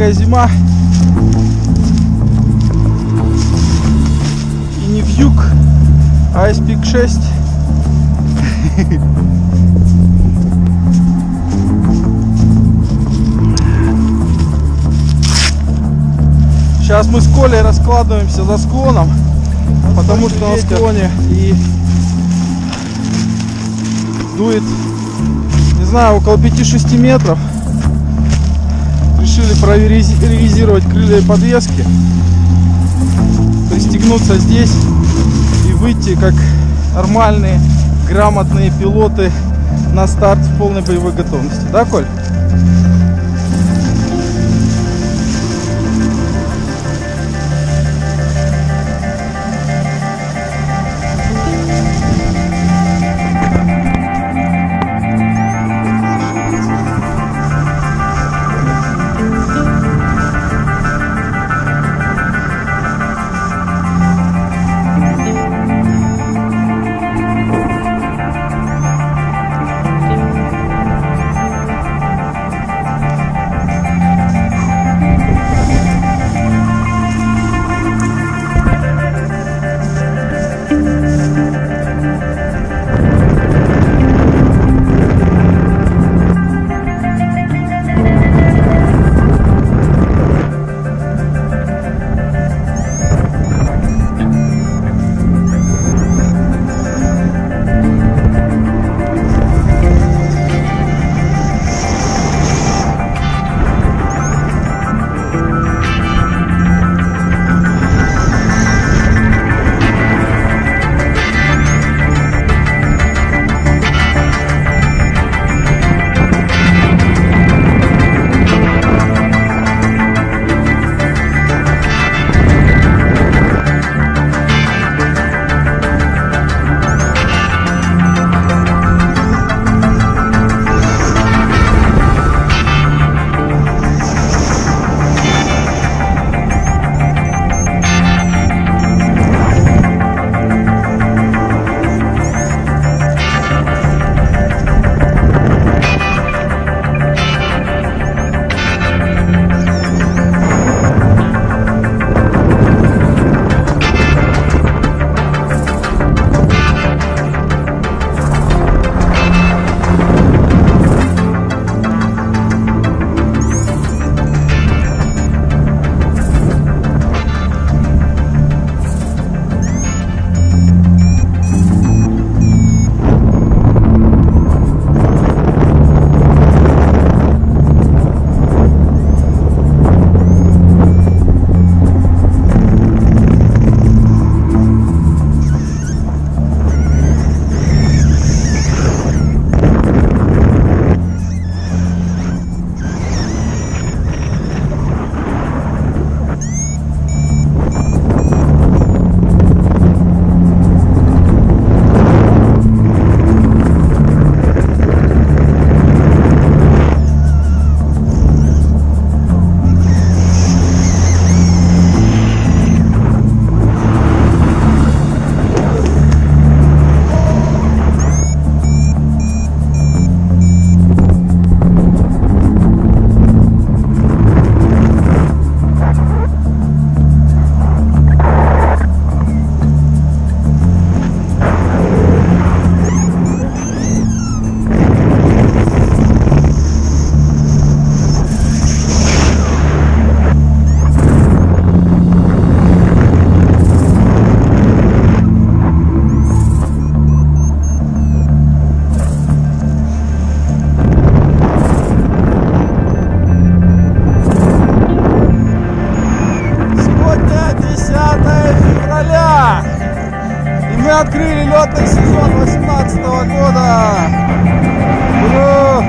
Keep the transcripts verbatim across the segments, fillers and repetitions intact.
жаркая зима. И не вьюг, а эс пик шесть. Сейчас мы с Колей раскладываемся за склоном, потому что на склоне и дует, не знаю, около пяти-шести метров. Решили провизировать крылья и подвески, пристегнуться здесь и выйти как нормальные, грамотные пилоты на старт в полной боевой готовности. Да, Коль? Открыли летный сезон восемнадцатого года. Ура!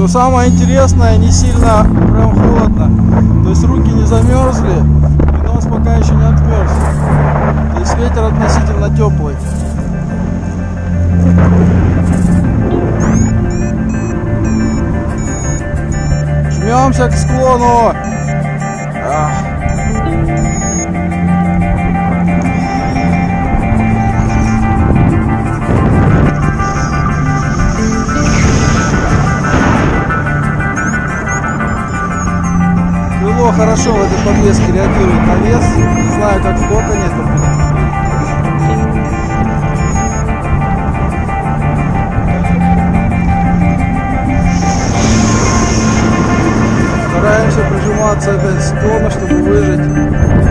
Что самое интересное, не сильно прям холодно. То есть руки не замерзли, и нос пока еще не отмерз. То есть ветер относительно теплый. Жмемся к склону. Ах. Крыло хорошо в этой подвеске реагирует на вес. Не знаю, как в коконе это будет. Стараемся прижиматься опять к склону, чтобы выжить.